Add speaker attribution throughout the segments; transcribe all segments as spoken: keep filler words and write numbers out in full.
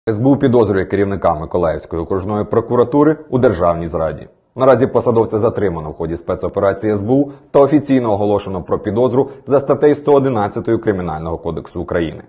Speaker 1: ес бе у підозрює керівника Миколаївської окружної прокуратури у державній зраді. Наразі посадовця затримано в ході спецоперації ес бе у та офіційно оголошено про підозру за статтею сто одинадцять Кримінального кодексу України.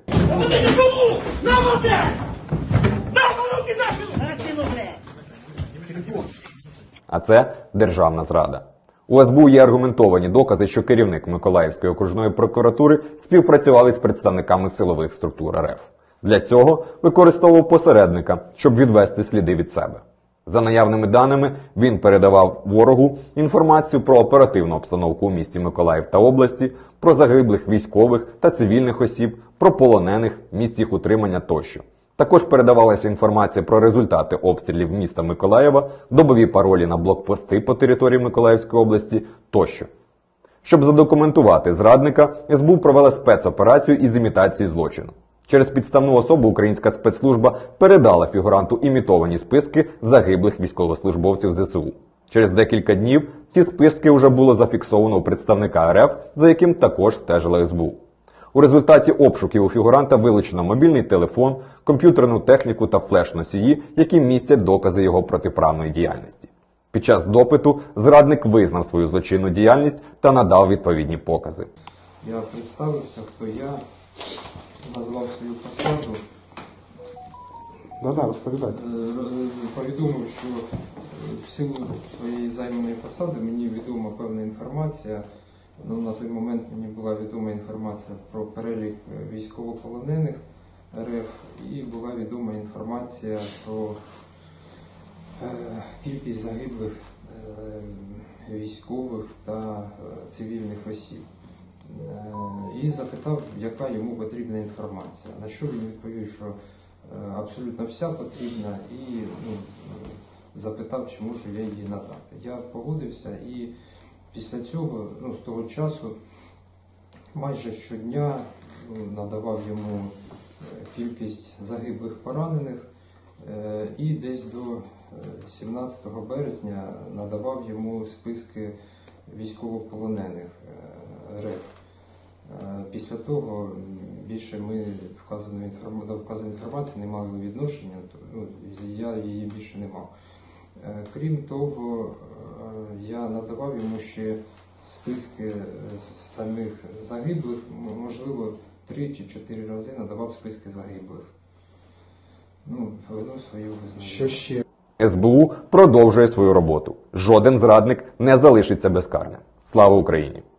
Speaker 1: А це державна зрада. У ес бе у є аргументовані докази, що керівник Миколаївської окружної прокуратури співпрацював із представниками силових структур ер еф. Для цього використовував посередника, щоб відвести сліди від себе. За наявними даними, він передавав ворогу інформацію про оперативну обстановку у місті Миколаїв та області, про загиблих військових та цивільних осіб, про полонених, місць їх утримання тощо. Також передавалася інформація про результати обстрілів міста Миколаєва, добові паролі на блокпости по території Миколаївської області тощо. Щоб задокументувати зрадника, ес бе у провела спецоперацію із імітації злочину. Через підставну особу українська спецслужба передала фігуранту імітовані списки загиблих військовослужбовців зе се у. Через декілька днів ці списки вже було зафіксовано у представника ер еф, за яким також стежила ес бе у. У результаті обшуків у фігуранта вилучено мобільний телефон, комп'ютерну техніку та флеш-носії, які містять докази його протиправної діяльності. Під час допиту зрадник визнав свою злочинну діяльність та надав відповідні покази.
Speaker 2: Я представився, хто я, назвав свою посаду.
Speaker 3: Да-да, розповідайте.
Speaker 2: Повідомив, що в силу своєї займаної посади мені відома певна інформація. Ну, на той момент мені була відома інформація про перелік військовополонених ер еф і була відома інформація про е, кількість загиблих е, військових та е, цивільних осіб. Е, і запитав, яка йому потрібна інформація. На що він відповів, що е, абсолютно вся потрібна, і ну, запитав, чи можу я її надати. Я погодився, і після цього, ну, з того часу, майже щодня ну, надавав йому кількість загиблих поранених е, і десь до сімнадцятого березня надавав йому списки військовополонених ер еф. Е, після того більше ми вказаної інформації, до вказаної інформації не мали відношення, то, ну, я її більше не мав. Е, крім того, я надавав йому ще списки самих загиблих, можливо, три чи чотири рази надавав списки загиблих. Ну, веду свою визнання.
Speaker 3: Що ще?
Speaker 1: ес бе у продовжує свою роботу. Жоден зрадник не залишиться безкарним. Слава Україні!